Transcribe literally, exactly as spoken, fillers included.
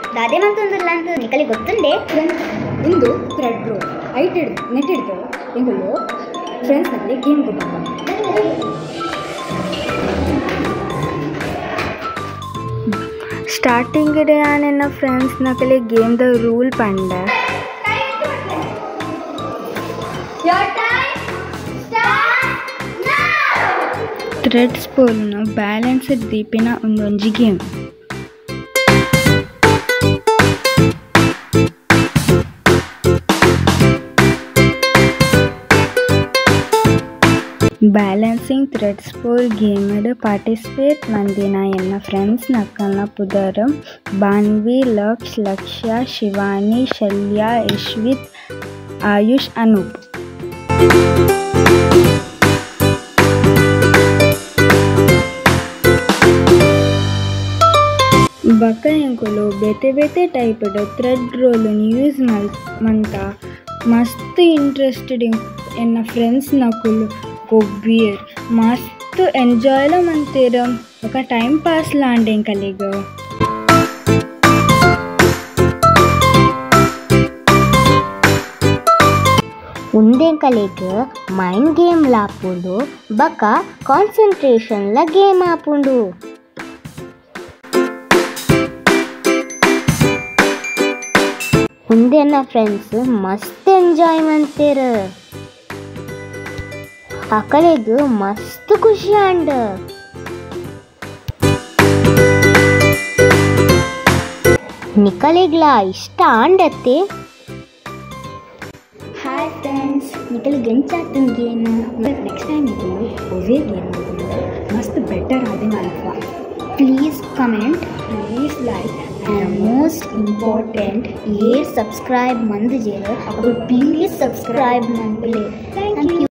ದಾದೆ ಮಂತೊಂದುಲ್ಲ ಅಂತ ನಿಕಲಿ ಗೊತ್ತುಂಡೆ ಇಂದು thread bro ಐಟ್ ಹಿಡ್ದು net ಹಿಡ್ದು ಇಂಗುಲು ಫ್ರೆಂಡ್ಸ್ನಲ್ಲಿ ಗೇಮ್ ಕೊಟ್ಟಾಗ ಸ್ಟಾರ್ಟಿಂಗ್ ಇಡೆ ನನ್ನ ಫ್ರೆಂಡ್ಸ್ ನಕಲಿ ಗೇಮ್ದ ರೂಲ್ ಪಂಡೆ ಥ್ರೆಡ್ ಸ್ಪೂಲ್ನ ಬ್ಯಾಲೆನ್ಸ್ಡ್ ದೀಪಿನ ಒಂದೊಂಜಿ ಗೇಮ್. ಬ್ಯಾಲೆನ್ಸಿಂಗ್ ಥ್ರೆಡ್ ಸ್ಪೂಲ್ ಗೇಮ್ಡ್ ಪಾರ್ಟಿಸಿಪೇಟ್ ಮಂದಿನ ಎನ್ನ ಫ್ರೆಂಡ್ಸ್ ನಕ್ಕಲ್ನ ಪುದರ್ ಬಾನ್ವಿ, ಲಕ್ಷ್, ಲಕ್ಷ್ಯ, ಶಿವಾನಿ, ಶಲ್ಯ, ಯಶ್ವಿತ್, ಆಯುಷ್, ಅನೂಪ್. ಬಕ ಎಂಕುಲು ಬೇತೆ ಬೇತೆ ಟೈಪ್ಡ್ ಥ್ರೆಡ್ ರೋಲನ್ನು ಯೂಸ್ ಮಲ್ ಮಂತ ಮಸ್ತ್ ಇಂಟ್ರೆಸ್ಟೆಡ್ ಎನ್ನ ಫ್ರೆಂಡ್ಸ್ ನಕುಲು ಗೊಬ್ಬಿಯರ್ ಮಸ್ತ್ ಎಂಜಾಯ್ಲ ಮಂತೇರ ಬಕ ಟೈಮ್ ಪಾಸ್ ಲಾಂಡೆ ಎಂಕಲೆಗ್. ಉಂದೆಂಕಲೆಗ್ ಮೈಂಡ್ ಗೇಮ್ ಲಾಪುಂಡು ಬಕ ಕಾನ್ಸಂಟ್ರೇಷನ್ಲ ಗೇಮ್ ಆಪುಂಡು. ಉಂದೆನ್ನ ಫ್ರೆಂಡ್ಸ್ ಮಸ್ತ್ ಎಂಜಾಯ್ ಮಂತೇರ ಅಕಲೆಗ್ ಮಸ್ತ್ ಖುಷಿ ಆಂಡ. ನಿಕಲೆಗ್ಲ ಇಷ್ಟ ಆಂಡತ್ತೆ. ಹಾಯ್ ಫ್ರೆಂಡ್ಸ್, ನಿಕಲಿಗೆ ಎಂಚಾತನ ಗೇಮ್ ನೆಕ್ಸ್ಟ್ ಟೈಮ್ ಇದು ಒವೇ ಗೇಮ್ ಮಸ್ತ್ ಬೆಟರ್ ಆದಂಗೆ ಅಲ್ವಾ. Please comment, please like and most important ye subscribe mandu jere, please subscribe mandu. Thank you.